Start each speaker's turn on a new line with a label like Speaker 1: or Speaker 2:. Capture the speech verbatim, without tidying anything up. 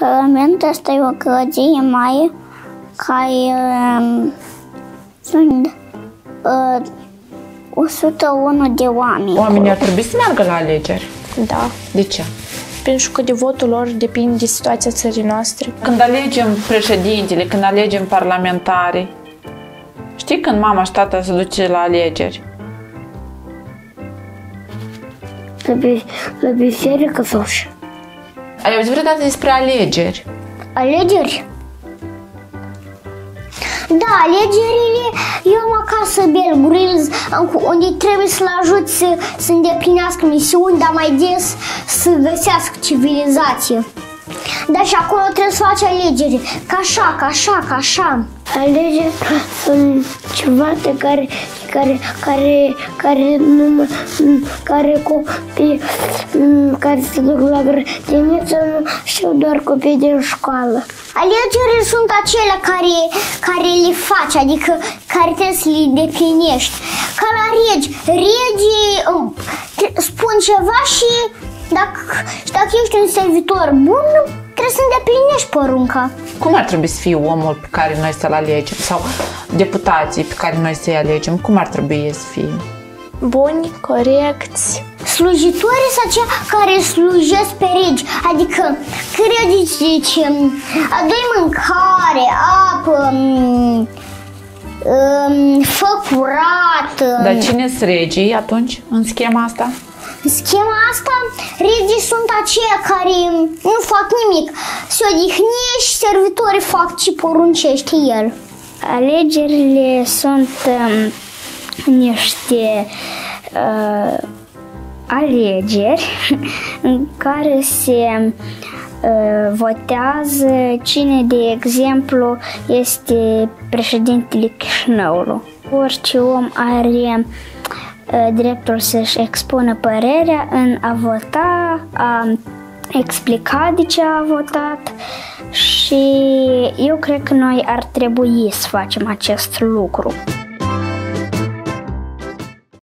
Speaker 1: Parlamentul este o clădire mare care sunt uh, o sută unu de oameni.
Speaker 2: Oamenii ar trebui să meargă la alegeri.
Speaker 3: Da.
Speaker 2: De ce?
Speaker 3: Pentru că de votul lor depinde de situația țării noastre.
Speaker 2: Când alegem președintele, când alegem parlamentarii, știi când mama și tata se duce la alegeri?
Speaker 1: La, la biserică sau și?
Speaker 2: Ai auzit vreodată despre alegeri?
Speaker 1: Alegeri? Da, alegerile, eu am acasă Bear Grylls, unde trebuie să-l ajut să, să îndeplinească misiuni, dar mai des să găsească civilizație. Dar și acolo trebuie să faci alegeri, ca așa, ca așa, ca așa. Alegeri sunt ceva de care, care, care, care, nu, care copii care se duc la grădiniță nu știu doar copii din școală. Alegerile sunt acelea care, care le faci, adică care trebuie să le îndeplinești. Ca la regi, regii spun ceva și dacă, și dacă ești un servitor bun, trebuie să îndeplinești porunca.
Speaker 2: Cum ar trebui să fie omul pe care noi să-l alegem sau deputații pe care noi să-i alegem? Cum ar trebui să fie?
Speaker 3: Buni, corecți.
Speaker 1: Slujitorii sunt aceia care slujesc pe regi, adică când regii zice, adu-i mâncare, apă, fă curat.
Speaker 2: Dar cine sunt regii atunci în schema asta?
Speaker 1: În schema asta, regii sunt aceia care nu fac nimic, se odihnește și servitorii fac ce poruncește el. Alegerile sunt um, niște uh, alegeri în care se uh, votează cine, de exemplu, este președintele Chișinăului. Orice om are dreptul să-și expună părerea în a vota, a explica de ce a votat și eu cred că noi ar trebui să facem acest lucru.